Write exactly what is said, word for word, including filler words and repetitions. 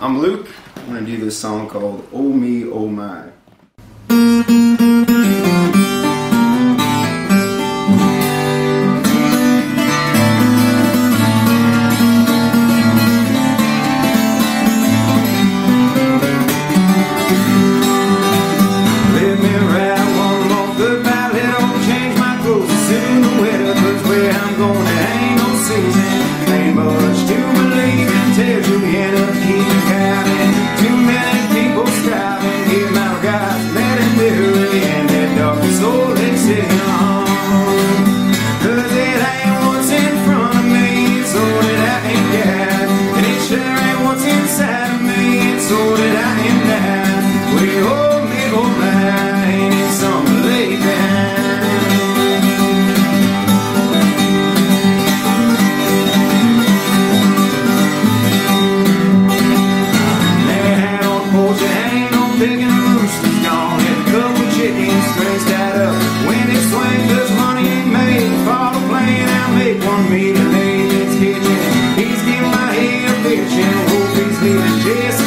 I'm Luke. I'm going to do this song called Oh Me, Oh My. Let me write one more goodbye letter, change my clothes soon the weather, 'cause where I'm going there ain't no season, ain't much to believe in, tells you we end up keeping counting, too many people striving, give my regards, let it do, and that dark soul they sit on, 'cause it ain't what's in front of me, it's all that I ain't got, and it sure ain't what's inside of me, it's all that I am not. We oh me, oh my, ain't it something to lay down? Picking the roosters gone, and a couple chickens stressed that up. When it swings, cause money ain't made. Fall a plane, I'll make one meal a day. It's kitchen, he's getting my head bitching. Hope he's leaving Jesse